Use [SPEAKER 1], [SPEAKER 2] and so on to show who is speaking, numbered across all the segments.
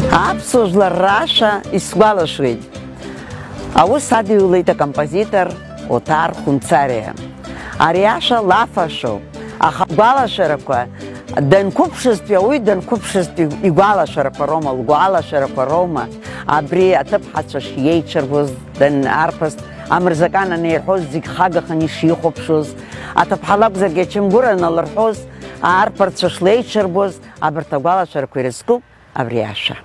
[SPEAKER 1] Аԥсуа жәлар раша исгәалашәоит. Аус адиулеит акомпозитор Отар Хунцариа. Ари аша лафашоуп, аха агәалашәарақәа данқәыԥшызтәи ауаҩы данқәыԥшызтәи игәалашәарақәа роума, лгәалашәарақәа роума, абри аҭыԥҳацәа шиеиҽырбоз арԥыс амырзакан анирҳәоз зегь хагаханы ишихәаԥшуаз, аҭыԥҳа лакәзаргьы ачамгәыр аналырҳәоз арԥарцәа шлеиҽырбоз, абарҭ агәалашәарақәа ирызкуп абри аша.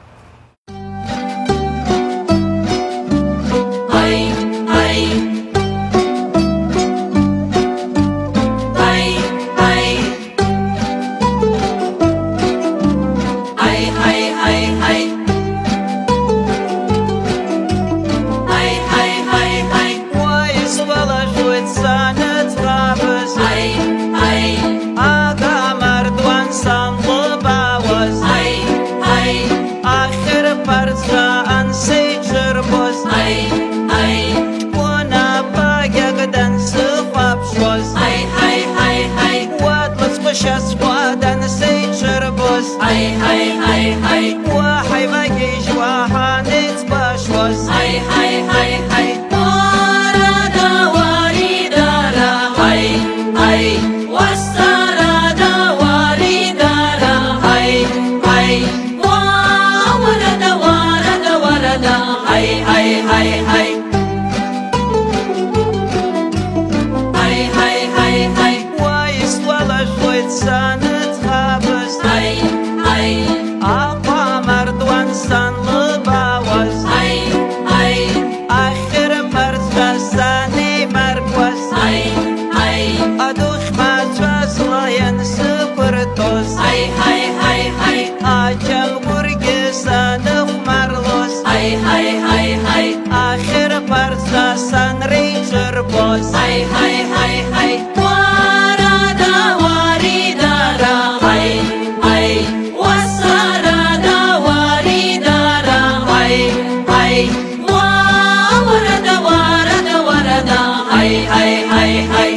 [SPEAKER 2] Hey, hey, hey.